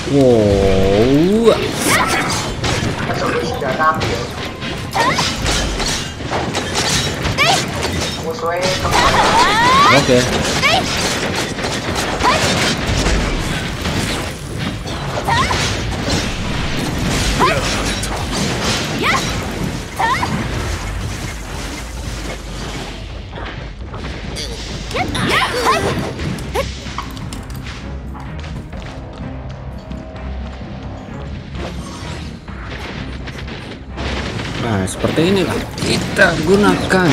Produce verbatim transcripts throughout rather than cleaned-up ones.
Wow. Oke. Nah, seperti inilah kita gunakan.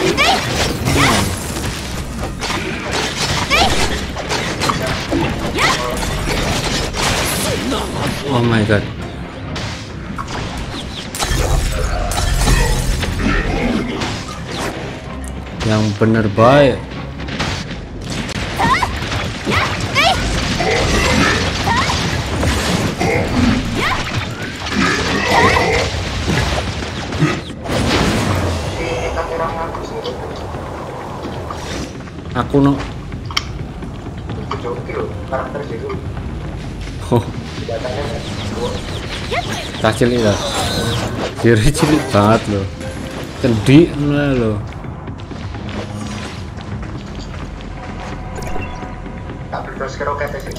Oh my god. Yang bener baik. Aku no. Oh. Kecil itu. Diri cilik banget loh. Kendi loh. Terus kira kata sih.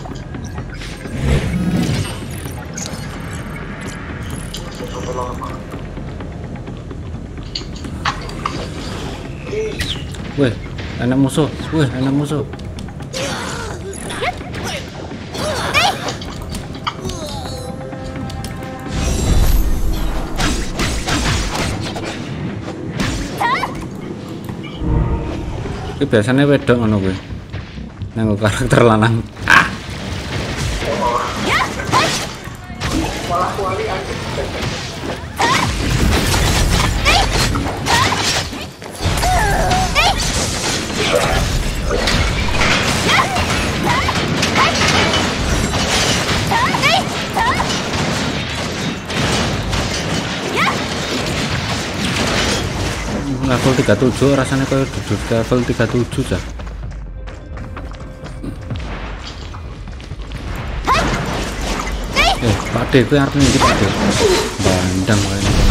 Weh, anak musuh. Weh, anak musuh. Ini biasanya wedok ngono gue. Nang karakter lanang. Ah. Level tiga puluh tujuh rasanya kayak duduk level tiga puluh tujuh ya. Eh, Pak D, gue arep ndi Pak D? Bandang kaya ini.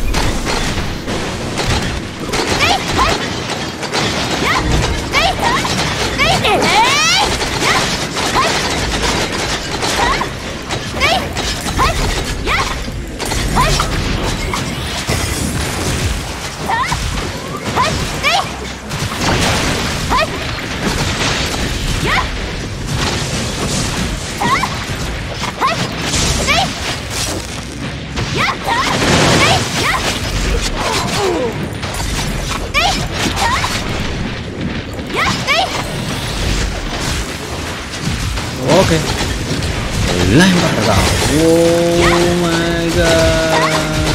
Oke, lempar kau. Oh my god.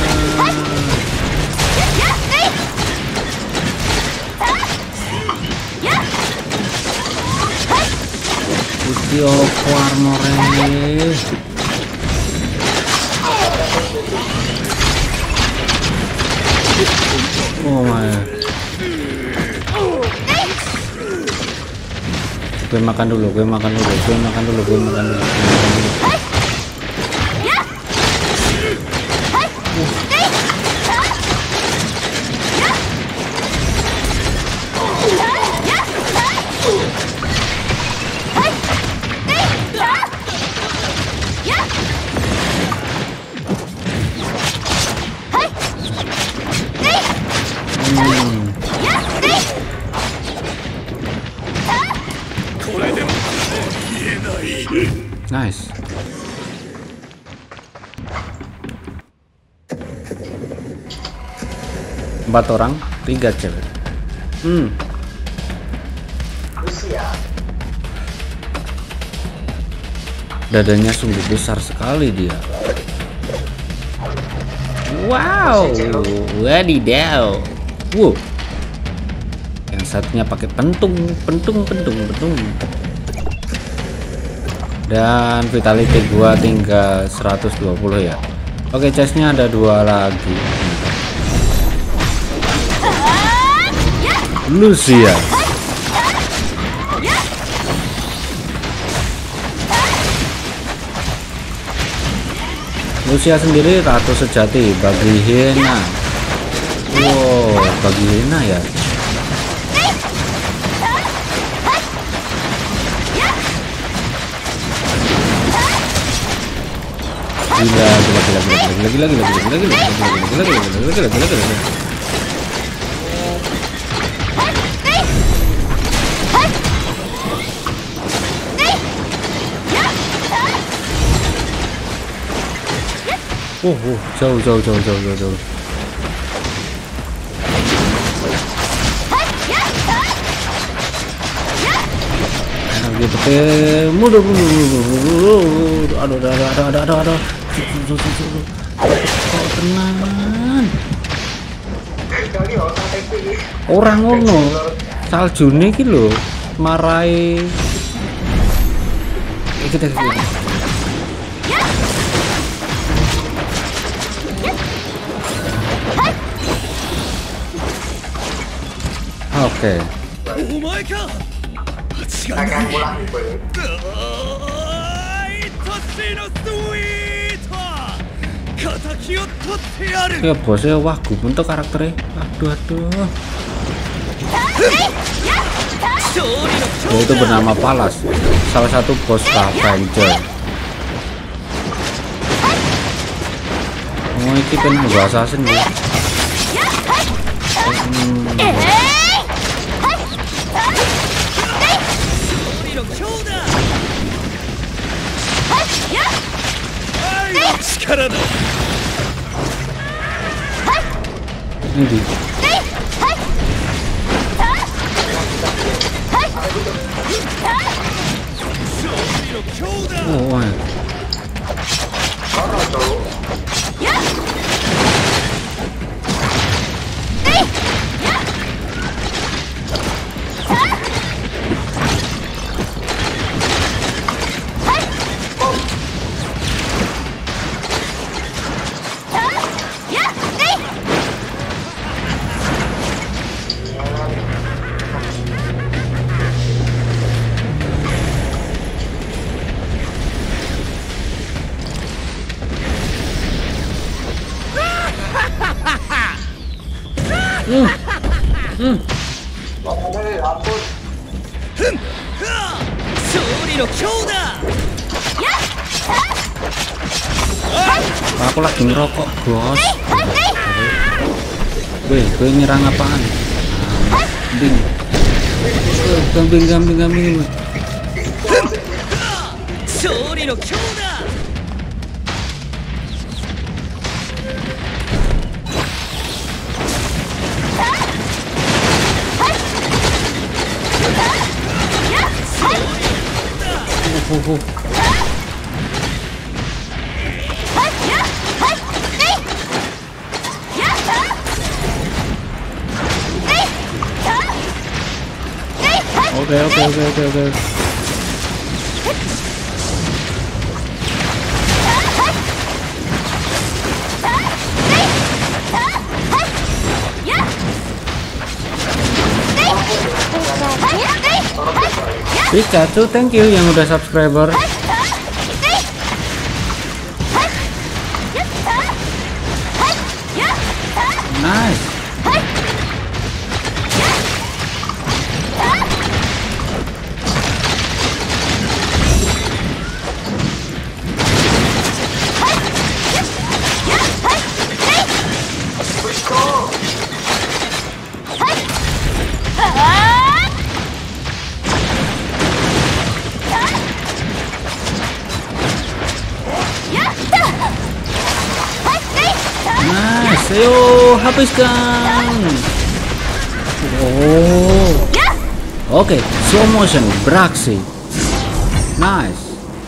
Iki opo armore? Oh my. Gue makan dulu, gue makan dulu, gue makan dulu, gue makan dulu. Gue makan dulu. Hmm. Nice. Empat orang, tiga cewek. Hmm. Dadanya sungguh besar sekali dia. Wow, wadidaw. Wow. Yang satunya pakai pentung, pentung, pentung, pentung. Dan vitality gua tinggal seratus dua puluh ya. Oke, chestnya ada dua lagi. Lucia. Lucia sendiri ratu sejati bagi Hyena. Wow, bagi Hyena ya. Gila, gila, gila, gila, gila, gila, gila, gila, gila, gila, gila, gila, gila, gila, gila, gila, gila. Oh, oh, jauh, jauh, jauh, jauh, jauh, jauh. Enak gitu, mundur, mundur, mundur, aduh, aduh, aduh, aduh, aduh, aduh. Kok tenan. Orang ngono salju iki lho marai iki iki. Oke. Akan pulang gue. Ya bosnya wah gumun tuh karakternya. Aduh aduh. Dia itu bernama Palas, salah satu bos Avenger. Oh ini kena gua assassin ya. Hmm. Ini oh, wah. Hmm. Hmm. Aku lagi ngerokok, bos. Weh, gue nyerang apaan? Kambing. Kambing, kambing, kambing. Oh, oh. Oke oke oke oke oke. Pikachu, thank you yang udah subscriber. Nice. Nice, ayo habiskan. Oh, oke, okay. Slow motion beraksi. Nice.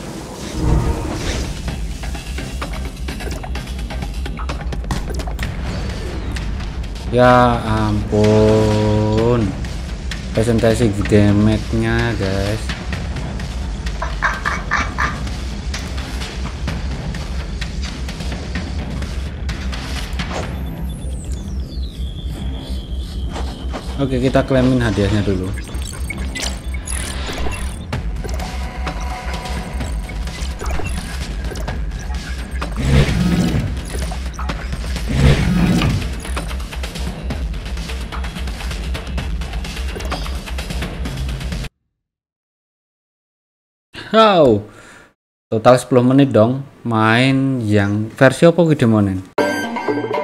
Ya ampun, presentasi damage-nya guys. Oke, kita klaimin hadiahnya dulu. Wow, total sepuluh menit dong main yang versi apa gitu monen.